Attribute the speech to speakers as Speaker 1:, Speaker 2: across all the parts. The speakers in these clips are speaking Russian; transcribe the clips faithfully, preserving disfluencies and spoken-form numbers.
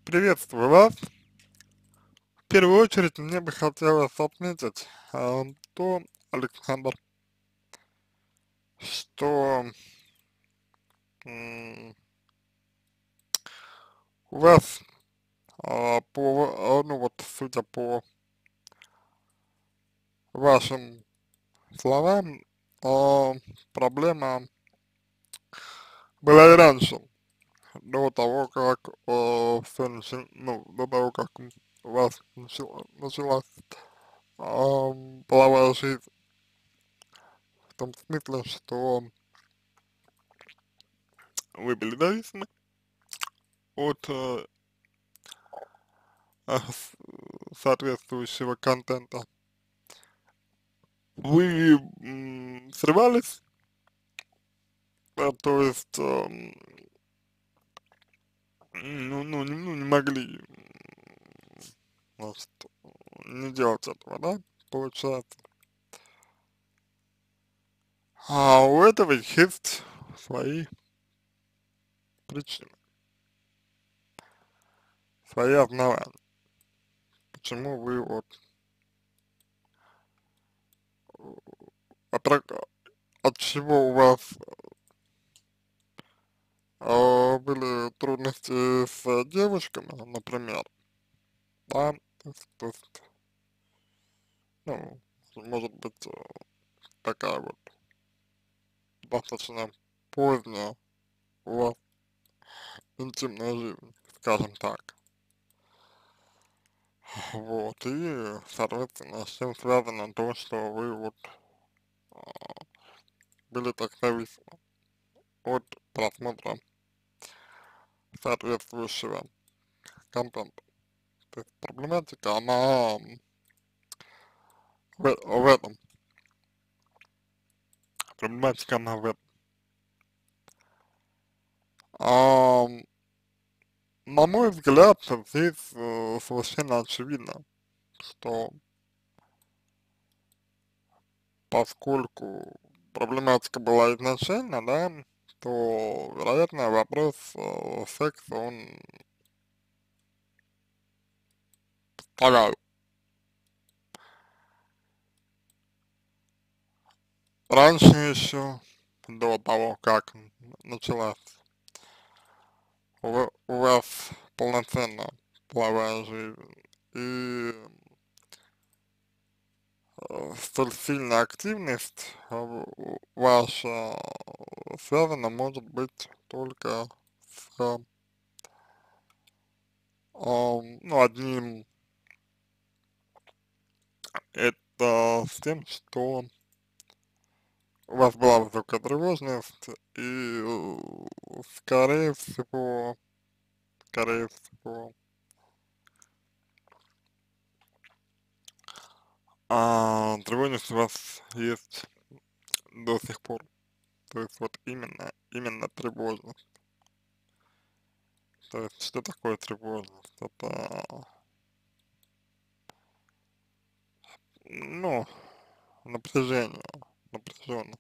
Speaker 1: Приветствую вас. В первую очередь мне бы хотелось отметить а, то, Александр, что м, у вас а, по, а, ну вот, судя по вашим словам, а, проблема была и раньше, до того, как все начи- ну, до того, как у вас начала- началась а, половая жизнь, в том смысле, что вы были зависимы от э, а, с- соответствующего контента. Вы м, срывались, а, то есть, эм, ну, ну, не, ну, не могли, значит, не делать этого, да, получается. А у этого есть свои причины, свои основания, почему вы вот от, рак- от чего у вас э, были трудности с девушками, например, да, то есть, то есть, ну, может быть, э, такая вот достаточно поздняя у вас интимная жизнь, скажем так. Вот, и, соответственно, с чем связано то, что вы вот а, были так зависимы от просмотра соответствующего контента. То есть проблематика, она в, в этом, проблематика, она в этом. А, на мой взгляд, здесь э, совершенно очевидно, что поскольку проблематика была изначально, да, то, вероятно, вопрос э, секса, он стоял. Раньше еще, до того, как началась у, ва- у вас полноценная половая жизнь, и э, столь сильная активность э, в- ваша связана, может быть, только с, э, ну, одним, это с тем, что у вас была высокая тревожность, и, э, скорее всего, скорее всего, а, тревожность у вас есть до сих пор. То есть вот именно, именно тревожность. То есть что такое тревожность? Это, ну, напряжение, напряженно.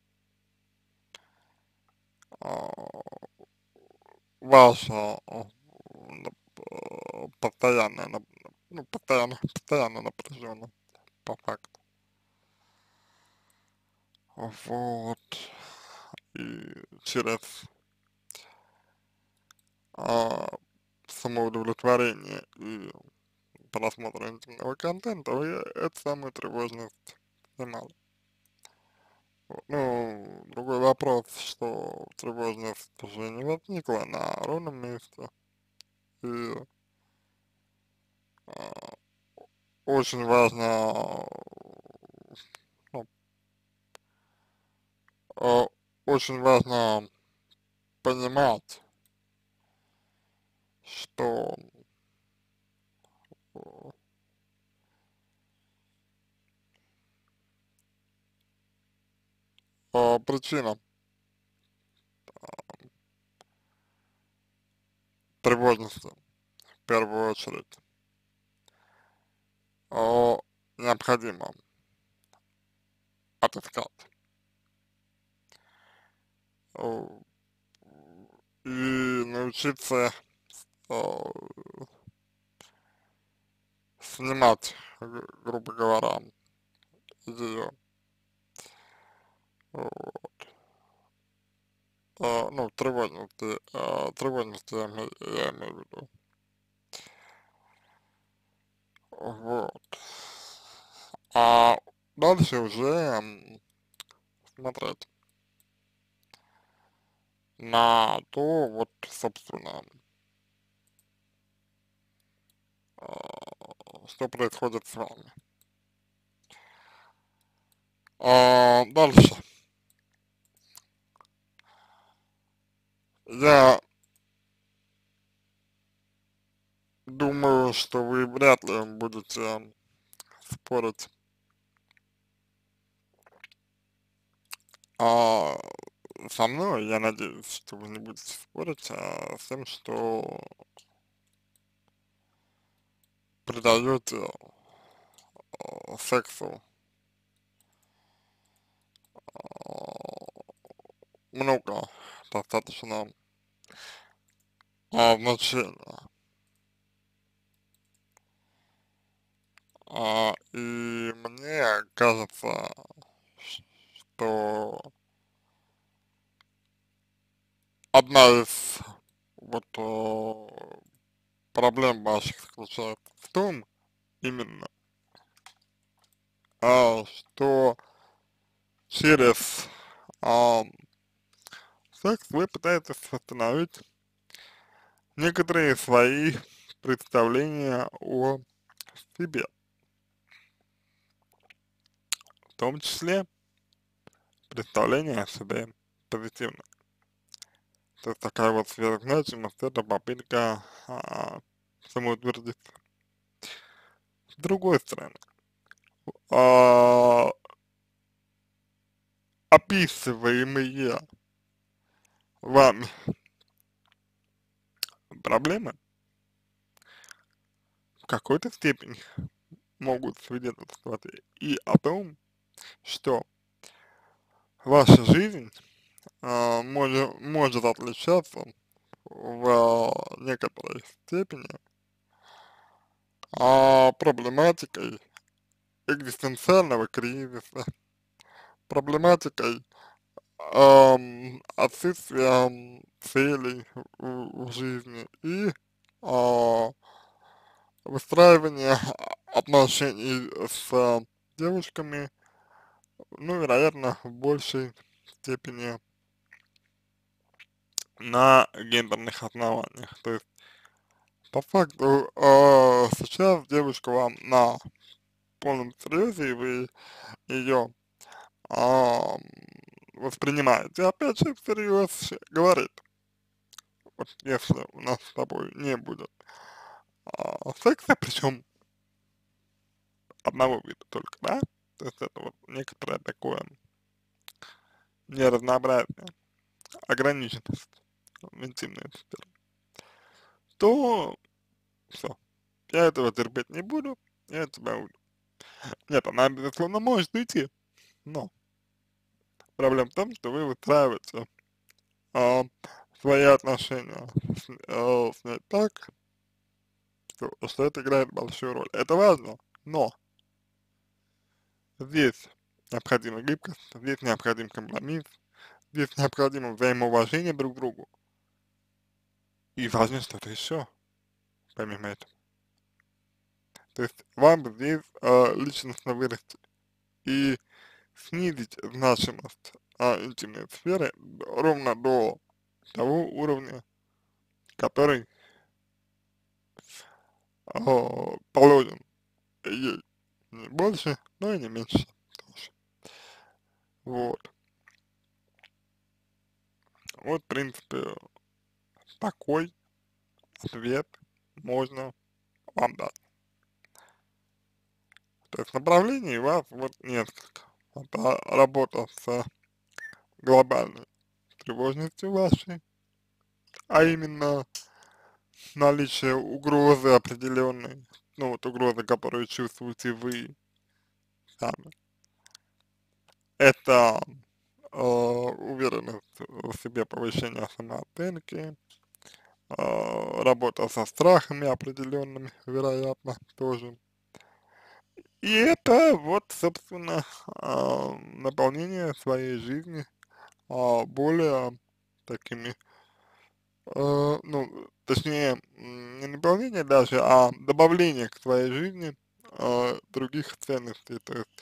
Speaker 1: А, ваша а, нап- а, постоянная, нап- ну, постоянно, постоянно напряженно, по факту. Вот. И через а, самоудовлетворение и просмотра интимного контента вы эту самую тревожность снимали. Вот. Ну, другой вопрос, что тревожность уже не возникла на ровном месте. И а, очень важно, ну, а, очень важно понимать, что э, а, причина тревожности в первую очередь а, необходимо отыскать. Э, И научиться э, снимать, гру- грубо говоря, ее, э, ну, тревожности, э, тревожности я, име- я имею в виду. Вот. А дальше уже м, смотреть на то, вот, собственно, э, что происходит с вами. А, дальше. Я думаю, что вы вряд ли будете спорить а, со мной. Я надеюсь, что вы не будете спорить а, с тем, что придаете а, сексу а, много достаточно а, значения. А, и мне кажется, что одна из вот э, проблем ваших заключается в том именно, а, что через а, секс вы пытаетесь восстановить некоторые свои представления о себе, в том числе представление о себе позитивно. То есть такая вот сверхзначимость, это попытка а, самоутвердиться. С другой стороны, а, описываемые вами проблемы в какой-то степени могут свидетельствовать и о том, что ваша жизнь а, может, может отличаться в некоторой степени а, проблематикой экзистенциального кризиса, проблематикой ам, отсутствия целей в, в жизни и а, выстраивания отношений с девушками, ну, вероятно, в большей степени на гендерных основаниях. То есть, по факту, э, сейчас девушка вам на полном серьезе, и вы ее а, воспринимаете, опять же, всерьез говорит, вот если у нас с тобой не будет а, секса, причем одного вида только, да, то есть это вот некоторое такое неразнообразие, ограниченность в интимной сфере, то все, я этого терпеть не буду, я тебя уйду. Нет, она, безусловно, может уйти, но проблема в том, что вы выстраиваете а, свои отношения с, э, с ней так, что, что это играет большую роль. Это важно, но здесь необходима гибкость, здесь необходим компромисс, здесь необходимо взаимоуважение друг к другу. И важно что-то еще, помимо этого. То есть вам здесь э, личностно вырасти и снизить значимость э, интимной сферы ровно до того уровня, который э, положен ей. Не больше, но и не меньше тоже. Вот. Вот, в принципе, такой ответ можно вам дать. То есть направлений у вас вот несколько. Это работа с глобальной тревожностью вашей, а именно наличие угрозы определенной, ну вот угрозы, которую чувствуете вы сами. Это э, уверенность в себе, повышение самооценки, а, работа со страхами определенными, вероятно, тоже. И это вот, собственно, а, наполнение своей жизни а, более такими, э, ну, точнее, м, не наполнение даже, а добавление к своей жизни а, других ценностей, то есть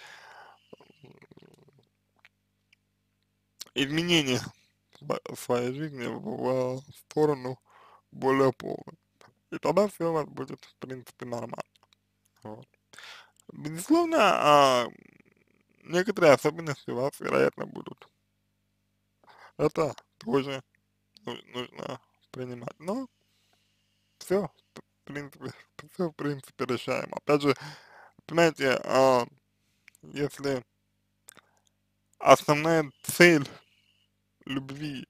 Speaker 1: изменение сво- своей жизни в, в сторону более полной. И тогда все у вас будет, в принципе, нормально. Вот. Безусловно, а, некоторые особенности у вас, вероятно, будут. Это тоже ну- нужно принимать. Но все, в принципе, все, в принципе, решаемо. Опять же, понимаете, а, если основная цель любви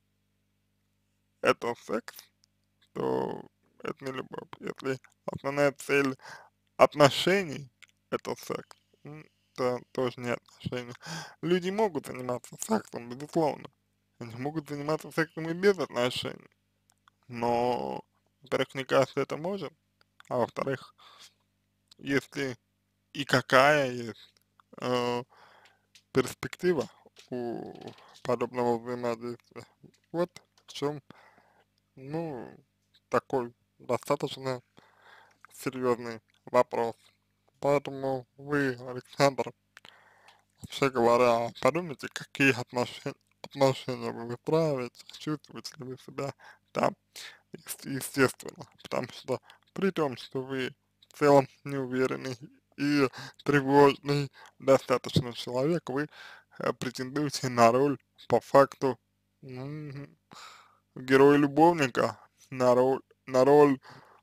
Speaker 1: это секс, то это не любовь. Если основная цель отношений это секс, м, то тоже не отношения. Люди могут заниматься сексом, безусловно. Они могут заниматься сексом и без отношений. Но, во-первых, не каждый это может, а во-вторых, если и какая есть э, перспектива у подобного взаимодействия. Вот в чем, ну, такой достаточно серьезный вопрос. Поэтому вы, Александр, вообще говоря, подумайте, какие отношения, отношения вы выстраиваете, чувствуете ли вы себя там, ес- естественно. Потому что при том, что вы в целом неуверенный и тревожный достаточно человек, вы э, претендуете на роль по факту м, героя-любовника, на роль, на роль,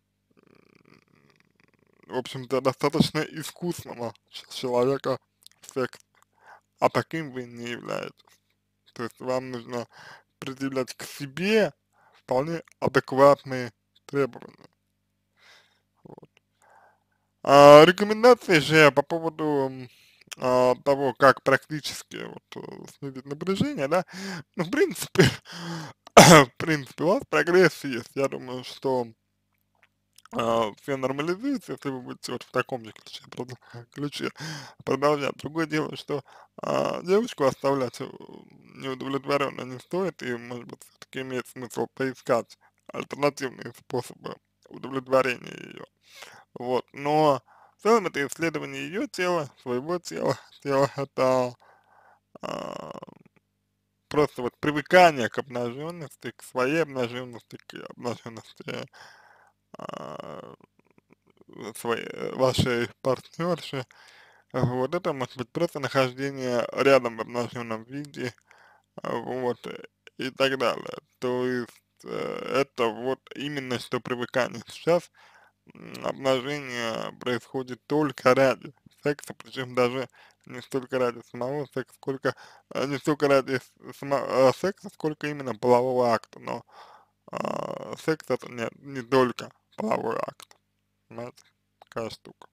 Speaker 1: в общем-то, достаточно искусного ч- человека в сексе, а таким вы не являетесь. То есть вам нужно предъявлять к себе вполне адекватные требования. Вот. А, рекомендации же по поводу м, а, того, как практически вот, э, снизить напряжение, да, ну, в принципе, в принципе, у вас прогресс есть. Я думаю, что все нормализуется, если вы будете вот в таком же ключе, продол- ключе продолжать. Другое дело, что а, девушку оставлять э, неудовлетворенно не стоит, и, может быть, все-таки имеет смысл поискать альтернативные способы удовлетворения ее. Вот, но в целом это исследование ее тела, своего тела, тела это а, просто вот привыкание к обнаженности, к своей обнаженности, к обнаженности а, своей, э, вашей партнерши. Вот это может быть просто нахождение рядом в обнаженном виде, а, вот, э, и так далее. То есть э, это вот именно что привыкание. Сейчас м, обнажение происходит только ради секса, причем даже не столько ради самого секса, сколько э, не столько ради с- само, э, секса, сколько именно полового акта. Но а, секс это не, не только половой акт, понимаете, такая штука.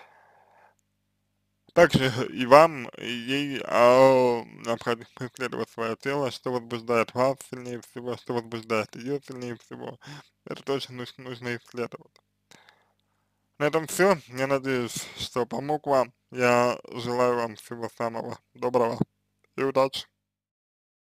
Speaker 1: Также и вам, и ей а, необходимо исследовать свое тело, что возбуждает вас сильнее всего, что возбуждает ее сильнее всего. Это тоже нужно, нужно исследовать. На этом все. Я надеюсь, что помог вам. Я желаю вам всего самого доброго и удачи.